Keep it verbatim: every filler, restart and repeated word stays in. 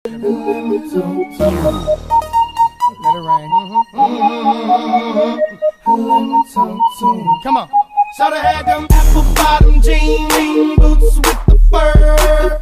Let me talk to you. Let it rain. Let me talk to you. Come on. Shoulda had them apple bottom jean boots with the fur.